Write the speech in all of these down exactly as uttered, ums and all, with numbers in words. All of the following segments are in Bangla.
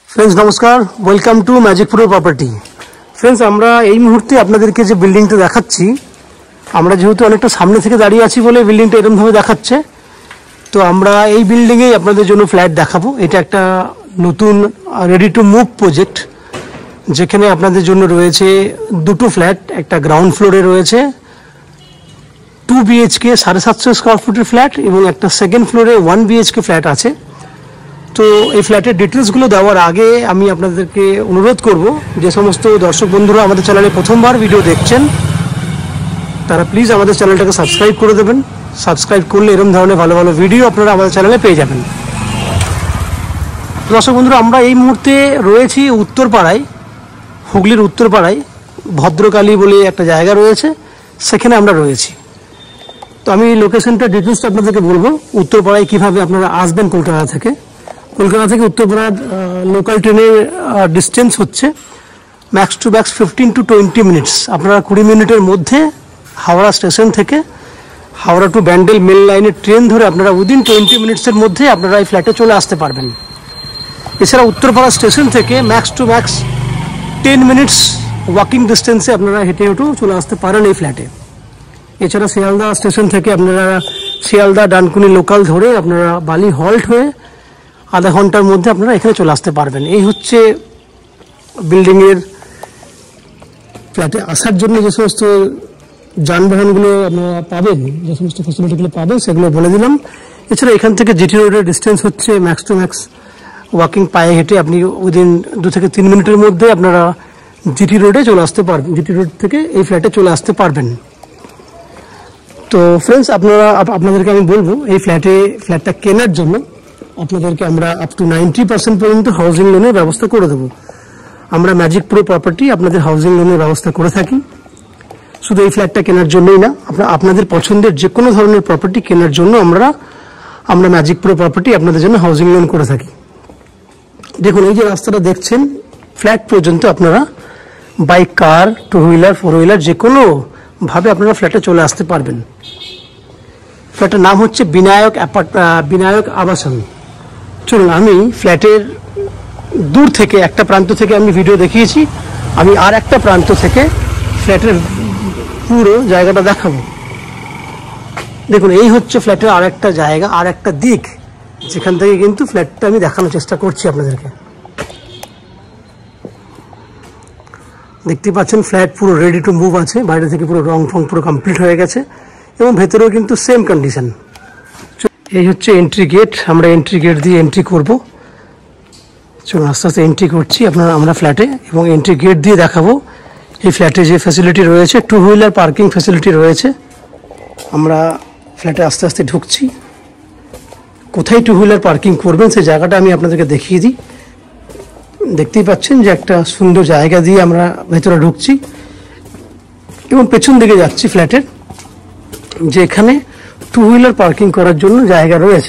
फ्रेंड्स नमस्कार, welcome to magic pro property. Friends আমরা এই মুহূর্তে আপনাদেরকে যে বিল্ডিংটা দেখাচ্ছি, আমরা যেহেতু অনেকটা সামনে থেকে দাঁড়িয়ে আছি বলে বিল্ডিংটা এরকম ভাবে দেখাচ্ছে। তো আমরা এই বিল্ডিংয়ে আপনাদের জন্য ফ্ল্যাট দেখাবো। এটা একটা নতুন রেডি টু মুভ প্রজেক্ট, যেখানে আপনাদের জন্য রয়েছে দুটো ফ্ল্যাট। একটা গ্রাউন্ড ফ্লোরে রয়েছে টু বিএইচকে সাড়ে সাতশো স্কোয়ার ফুটের ফ্ল্যাট এবং একটা সেকেন্ড ফ্লোরে ওয়ান বিএইচকে ফ্ল্যাট আছে। তো এই ফ্ল্যাটের ডিটেলসগুলো দেওয়ার আগে আমি আপনাদেরকে অনুরোধ করব, যে সমস্ত দর্শক বন্ধুরা আমাদের চ্যানেলে প্রথমবার ভিডিও দেখছেন তারা প্লিজ আমাদের চ্যানেলটাকে সাবস্ক্রাইব করে দেবেন। সাবস্ক্রাইব করলে এরকম ধরনের ভালো ভালো ভিডিও আপনারা আমাদের চ্যানেলে পেয়ে যাবেন। দর্শক বন্ধুরা, আমরা এই মুহূর্তে রয়েছি উত্তরপাড়ায়, হুগলির উত্তরপাড়ায় ভদ্রকালী বলে একটা জায়গা রয়েছে, সেখানে আমরা রয়েছি। তো আমি লোকেশনটা ডিটেলসটা আপনাদেরকে বলবো। উত্তরপাড়ায় কীভাবে আপনারা আসবেন কলকাতা থেকে। কলকাতা থেকে উত্তরপাড়ার লোকাল ট্রেনের ডিস্টেন্স হচ্ছে max to max fifteen to twenty minutes. আপনারা কুড়ি মিনিটের মধ্যে হাওড়া স্টেশন থেকে হাওড়া টু ব্যান্ডেল মেল লাইনের ট্রেন ধরে আপনারা উইদিন টোয়েন্টি মিনিটসের মধ্যে আপনারা এই ফ্ল্যাটে চলে আসতে পারবেন। এছাড়া উত্তরপাড়া স্টেশন থেকে max to max ten minutes walking ডিস্টেন্সে আপনারা হেঁটে হেঁটেও চলে আসতে পারেন এই ফ্ল্যাটে। এছাড়া শিয়ালদা স্টেশন থেকে আপনারা শিয়ালদা ডানকুনি লোকাল ধরে আপনারা বালি হল্ট হয়ে আধা ঘন্টার মধ্যে আপনারা এখানে চলে আসতে পারবেন। এই হচ্ছে বিল্ডিংয়ের ফ্ল্যাটে আসার জন্য যে সমস্ত যানবাহনগুলো আপনারা পাবেন, যে সমস্ত ফ্যাসিলিটিগুলো পাবেন সেগুলো বলে দিলাম। এছাড়া এখান থেকে জিটি রোডের ডিস্টেন্স হচ্ছে ম্যাক্স টু ম্যাক্স ওয়াকিং পায়ে হেঁটে আপনি উইদিন দু থেকে তিন মিনিটের মধ্যে আপনারা জিটি রোডে চলে আসতে পারবেন। জিটি রোড থেকে এই ফ্ল্যাটে চলে আসতে পারবেন। তো ফ্রেন্ডস, আপনারা আপনাদেরকে আমি বলবো, এই ফ্ল্যাটে ফ্ল্যাটটা কেনার জন্য আপনাদেরকে আমরা আপ টু নাইনটি পার্সেন্ট পর্যন্ত হাউজিং লোনের ব্যবস্থা করে দেবো। আমরা ম্যাজিক প্রো প্রপার্টি আপনাদের হাউজিং লোনের ব্যবস্থা করে থাকি। শুধু এই ফ্ল্যাটটা কেনার জন্যই না, আপনার আপনাদের পছন্দের যে কোনো ধরনের প্রপার্টি কেনার জন্য আমরা আমরা ম্যাজিক প্রো প্রপার্টি আপনাদের জন্য হাউজিং লোন করে থাকি। দেখুন, এই যে রাস্তাটা দেখছেন, ফ্ল্যাট পর্যন্ত আপনারা bike, car, two wheeler, four wheeler যে কোনো ভাবে আপনারা ফ্ল্যাটে চলে আসতে পারবেন। ফ্ল্যাটের নাম হচ্ছে বিনায়ক অ্যাপার্ট বিনায়ক আবাসন। চলুন, আমি ফ্ল্যাটের দূর থেকে একটা প্রান্ত থেকে আমি ভিডিও দেখিয়েছি, আমি আর একটা প্রান্ত থেকে ফ্ল্যাটের পুরো জায়গাটা দেখাবো। দেখুন, এই হচ্ছে ফ্ল্যাটের আর একটা জায়গা, আর একটা দিক, যেখান থেকে কিন্তু ফ্ল্যাটটা আমি দেখানোর চেষ্টা করছি আপনাদেরকে। দেখতে পাচ্ছেন ফ্ল্যাট পুরো রেডি টু মুভ আছে, বাইরে থেকে পুরো রং ফং পুরো কমপ্লিট হয়ে গেছে এবং ভেতরেও কিন্তু সেম কন্ডিশন। এই হচ্ছে এন্ট্রি গেট, আমরা এন্ট্রি গেট দিয়ে এন্ট্রি করব। চলুন আস্তে আস্তে এন্ট্রি করছি আপনারা আমরা ফ্ল্যাটে, এবং এন্ট্রি গেট দিয়ে দেখাবো এই ফ্ল্যাটে যে ফ্যাসিলিটি রয়েছে, টু হুইলার পার্কিং ফ্যাসিলিটি রয়েছে। আমরা ফ্ল্যাটে আস্তে আস্তে ঢুকছি। কোথায় টু হুইলার পার্কিং করবেন সেই জায়গাটা আমি আপনাদেরকে দেখিয়ে দিই। দেখতেই পাচ্ছেন যে একটা সুন্দর জায়গা দিয়ে আমরা ভেতরে ঢুকছি এবং পেছন দিকে যাচ্ছি ফ্ল্যাটের, যে এখানে টু হুইলার পার্কিং করার জন্য জায়গা রয়েছে।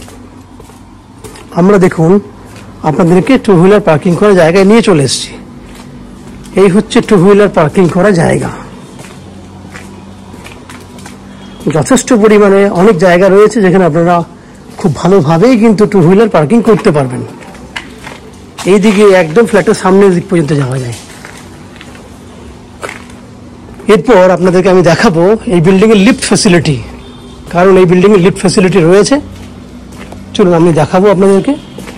আমরা দেখুন আপনাদেরকে টু হুইলার পার্কিং করার জায়গায় নিয়ে চলে এসেছি। এই হচ্ছে টু হুইলার পার্কিং করা জায়গা। যথেষ্ট পরিমাণে অনেক জায়গা রয়েছে যেখানে আপনারা খুব ভালোভাবেই কিন্তু টু হুইলার পার্কিং করতে পারবেন। এইদিকে একদম ফ্ল্যাটের সামনের দিক পর্যন্ত যাওয়া যায়। এরপর আপনাদেরকে আমি দেখাবো এই বিল্ডিংয়ের লিফট ফ্যাসিলিটি, কারণ এই বিল্ডিংয়ে লিফট ফ্যাসিলিটি রয়েছে। চলুন আমি দেখাবো আপনাদেরকে।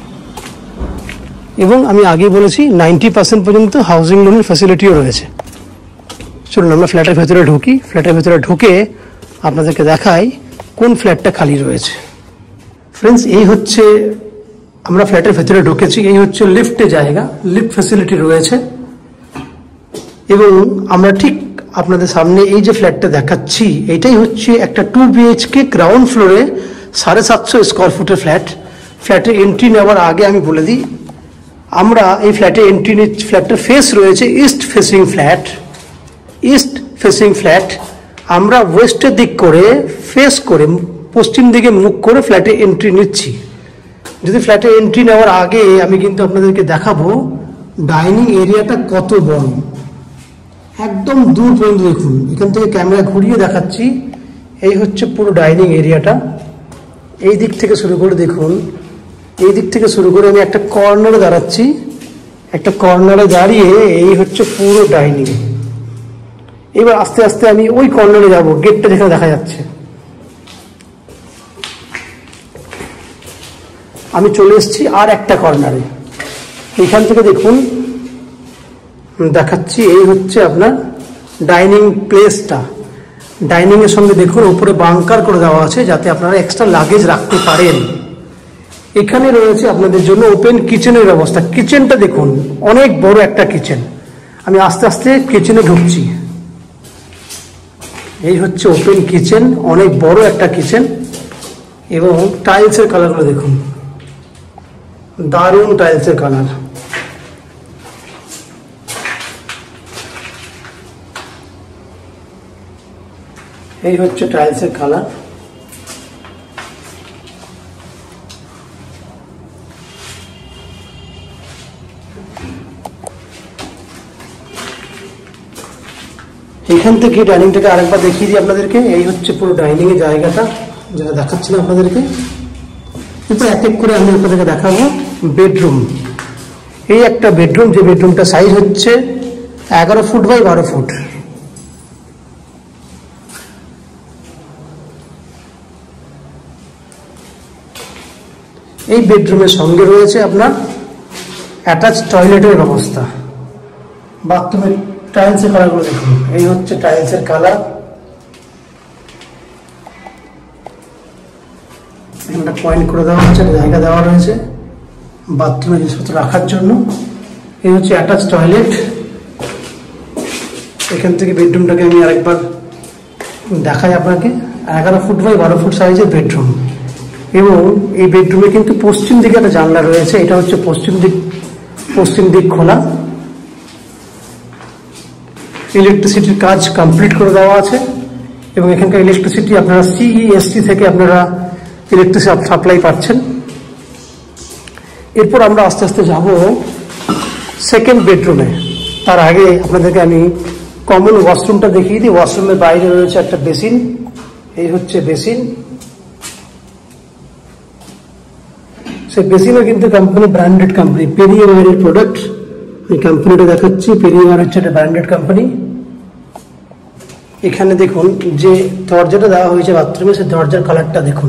এবং আমি আগেই বলেছি নাইনটি পার্সেন্ট পর্যন্ত হাউজিং লোনের ফ্যাসিলিটিও রয়েছে। চলুন আমরা ফ্ল্যাটের ভেতরে ঢুকি। ফ্ল্যাটের ভেতরে ঢুকে আপনাদেরকে দেখাই কোন ফ্ল্যাটটা খালি রয়েছে। ফ্রেন্ডস, এই হচ্ছে আমরা ফ্ল্যাটের ভেতরে ঢুকেছি। এই হচ্ছে লিফটের জায়গা, লিফট ফ্যাসিলিটি রয়েছে। এবং আমরা ঠিক আপনাদের সামনে এই যে ফ্ল্যাটটা দেখাচ্ছি, এটাই হচ্ছে একটা টু বিএইচকে গ্রাউন্ড ফ্লোরে সাড়ে সাতশো স্কোয়ার ফুটের ফ্ল্যাট। ফ্ল্যাটে এন্ট্রি নেওয়ার আগে আমি বলে দিই, আমরা এই ফ্ল্যাটে এন্ট্রি নিচ্ছি। ফ্ল্যাটটার ফেস রয়েছে east facing flat, east facing flat. আমরা ওয়েস্টের দিক করে ফেস করে পশ্চিম দিকে মুখ করে ফ্ল্যাটে এন্ট্রি নিচ্ছি। যদি ফ্ল্যাটে এন্ট্রি নেওয়ার আগে আমি কিন্তু আপনাদেরকে দেখাবো ডাইনিং এরিয়াটা কত বড়, একদম দূর পর্যন্ত দেখুন। এখান থেকে ক্যামেরা ঘুরিয়ে দেখাচ্ছি। এই হচ্ছে পুরো ডাইনিং এরিয়াটা। এই দিক থেকে শুরু করে দেখুন, এই দিক থেকে শুরু করে আমি একটা কর্নারে দাঁড়াচ্ছি। একটা কর্নারে দাঁড়িয়ে এই হচ্ছে পুরো ডাইনিং। এবার আস্তে আস্তে আমি ওই কর্নারে যাব, গেটটা যেখানে দেখা যাচ্ছে। আমি চলে এসেছি আর একটা কর্নারে। এইখান থেকে দেখুন দেখাচ্ছি, এই হচ্ছে আপনার ডাইনিং প্লেসটা। ডাইনিং এর সঙ্গে দেখুন উপরে বাংকার করে দেওয়া আছে যাতে আপনারা এক্সট্রা লাগেজ রাখতে পারেন। এখানে রয়েছে আপনাদের জন্য ওপেন কিচেনের ব্যবস্থা। কিচেনটা দেখুন, অনেক বড় একটা কিচেন। আমি আস্তে আস্তে কিচেনে ঢুকছি। এই হচ্ছে ওপেন কিচেন, অনেক বড় একটা কিচেন এবং টাইলসের কালারগুলো দেখুন, দারুণ টাইলসের কালার। এই হচ্ছে টাইলসের কালার। এখান থেকে ডাইনিংটাকে আরেকবার দেখিয়ে দিই আপনাদেরকে। এই হচ্ছে পুরো ডাইনিং এর জায়গাটা, যেটা দেখাচ্ছিলাম আপনাদেরকে। এরপর এক এক করে আমি আপনাদেরকে দেখাবো বেডরুম। এই একটা বেডরুম, যে বেডরুমটা সাইজ হচ্ছে এগারো ফুট বাই বারো ফুট। এই বেডরুমের সঙ্গে রয়েছে আপনার অ্যাটাচ টয়লেটের ব্যবস্থা। বাথরুমের টাইলসের কালারগুলো দেখুন, এই হচ্ছে টাইলসের কালার। একটা পয়েন্ট করে দেওয়া হচ্ছে, জায়গা দেওয়া রয়েছে বাথরুমে জিনিসপত্র রাখার জন্য। এই হচ্ছে অ্যাটাচ টয়লেট। এখান থেকে বেডরুমটাকে আমি আরেকবার দেখাই আপনাকে। এগারো ফুট বাই বারো ফুট সাইজের বেডরুম এবং এই বেডরুমে কিন্তু পশ্চিম দিকে একটা জানলা রয়েছে। এটা হচ্ছে পশ্চিম দিক, পশ্চিম দিক খোলা। ইলেকট্রিসিটির কাজ কমপ্লিট করে দেওয়া আছে এবং এখানকার ইলেকট্রিসিটি আপনারা সিইএসসি থেকে আপনারা ইলেকট্রিসিটি সাপ্লাই পাচ্ছেন। এরপর আমরা আস্তে আস্তে যাব সেকেন্ড বেডরুমে। তার আগে আপনাদেরকে আমি কমন ওয়াশরুমটা দেখিয়ে দিই। ওয়াশরুমের বাইরে রয়েছে একটা বেসিন। এই হচ্ছে বেসিন। সেই বেসিনও কিন্তু কোম্পানি ব্র্যান্ডেড কোম্পানি, পেরিয়ারের প্রোডাক্ট। এই কোম্পানিটা দেখাচ্ছি, পেরিয়ার হচ্ছে একটা ব্র্যান্ডেড কোম্পানি। এখানে দেখুন যে দরজাটা দেওয়া হয়েছে বাথরুমে, সেই দরজার কালারটা দেখুন।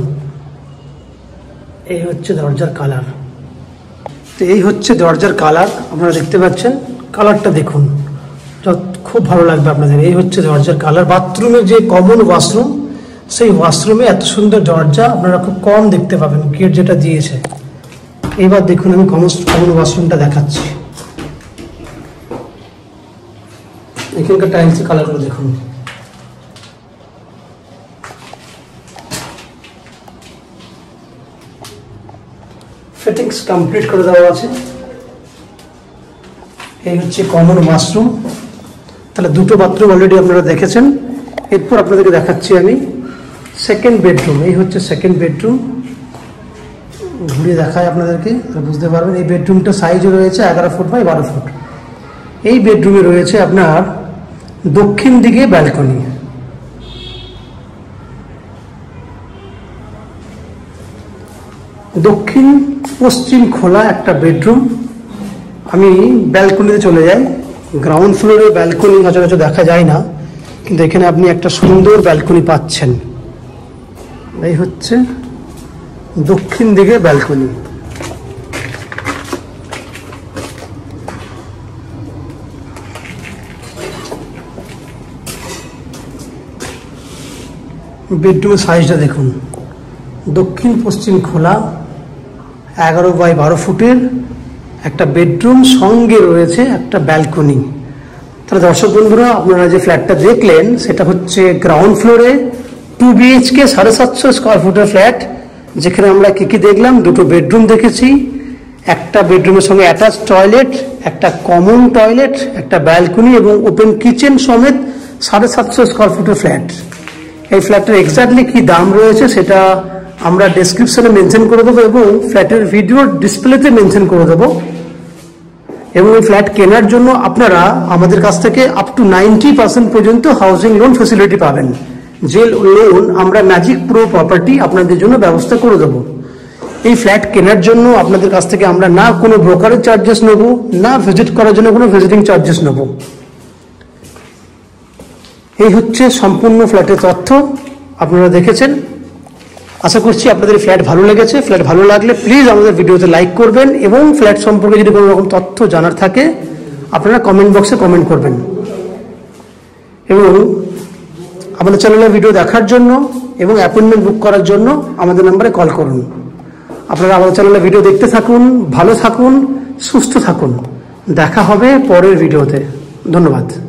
এই হচ্ছে দরজার কালার। তো এই হচ্ছে দরজার কালার, আপনারা দেখতে পাচ্ছেন। কালারটা দেখুন, খুব ভালো লাগবে আপনাদের। এই হচ্ছে দরজার কালার। বাথরুমের যে কমন ওয়াশরুম, সেই ওয়াশরুমে এত সুন্দর দরজা আপনারা খুব কম দেখতে পাবেন, গেট যেটা দিয়েছে। এবার দেখুন আমি কমন কমন ওয়াশরুমটা দেখাচ্ছি। এখানকার টাইলসের কালারগুলো দেখুন। ফিটিংস কমপ্লিট করে দেওয়া আছে। এই হচ্ছে কমন ওয়াশরুম। তাহলে দুটো বাথরুম অলরেডি আপনারা দেখেছেন। এরপর আপনাদেরকে দেখাচ্ছি আমি সেকেন্ড বেডরুম। এই হচ্ছে সেকেন্ড বেডরুম। ঘুরিয়ে দেখায় আপনাদেরকে, বুঝতে পারবেন। এই বেডরুমটা সাইজে রয়েছে এগারো ফুট বাই বারো ফুট। এই বেডরুমে রয়েছে আপনার দক্ষিণ দিকে ব্যালকনি। দক্ষিণ পশ্চিম খোলা একটা বেডরুম। আমি ব্যালকনিতে চলে যাই। গ্রাউন্ড ফ্লোরে ব্যালকনি সচরাচর দেখা যায় না, কিন্তু এখানে আপনি একটা সুন্দর ব্যালকনি পাচ্ছেন। এই হচ্ছে দক্ষিণ দিকে ব্যালকনি। বেডরুমের সাইজটা দেখুন, দক্ষিণ পশ্চিম খোলা, এগারো বাই বারো ফুটের একটা বেডরুম, সঙ্গে রয়েছে একটা ব্যালকনি। তাহলে দর্শক বন্ধুরা, আপনারা যে ফ্ল্যাটটা দেখলেন সেটা হচ্ছে গ্রাউন্ড ফ্লোরে টু বিএইচকে সাড়ে সাতশো স্কোয়ার ফুটের ফ্ল্যাট, যেখানে আমরা কি কি দেখলাম, দুটো বেডরুম দেখেছি, একটা বেডরুমের সঙ্গে অ্যাটাচ টয়লেট, একটা কমন টয়লেট, একটা ব্যালকনি এবং ওপেন কিচেন সমেত সাড়ে সাতশো স্কোয়ার ফুটের ফ্ল্যাট। এই ফ্ল্যাটের এক্স্যাক্টলি কি দাম রয়েছে সেটা আমরা ডেসক্রিপশনে মেনশন করে দেবো এবং ফ্ল্যাটের ভিডিও ডিসপ্লেতে মেনশন করে দেবো। এবং এই ফ্ল্যাট কেনার জন্য আপনারা আমাদের কাছ থেকে আপ টু নাইনটি পার্সেন্ট পর্যন্ত হাউজিং লোন ফেসিলিটি পাবেন। যে লোন আমরা ম্যাজিক প্রো প্রপার্টি আপনাদের জন্য ব্যবস্থা করে দেবো। এই ফ্ল্যাট কেনার জন্য আপনাদের কাছ থেকে আমরা না কোনো ব্রোকারেজ চার্জেস নেব, না ভিজিট করার জন্য কোনো ভিজিটিং চার্জেস নেব। এই হচ্ছে সম্পূর্ণ ফ্ল্যাটের তথ্য, আপনারা দেখেছেন। আশা করছি আপনাদের ফ্ল্যাট ভালো লেগেছে। ফ্ল্যাট ভালো লাগলে প্লিজ আমাদের ভিডিওতে লাইক করবেন এবং ফ্ল্যাট সম্পর্কে যদি কোনো রকম তথ্য জানার থাকে আপনারা কমেন্ট বক্সে কমেন্ট করবেন। এবং আমাদের চ্যানেলের ভিডিও দেখার জন্য এবং অ্যাপয়েন্টমেন্ট বুক করার জন্য আমাদের নম্বরে কল করুন। আপনারা আমাদের চ্যানেলের ভিডিও দেখতে থাকুন, ভালো থাকুন, সুস্থ থাকুন। দেখা হবে পরের ভিডিওতে। ধন্যবাদ।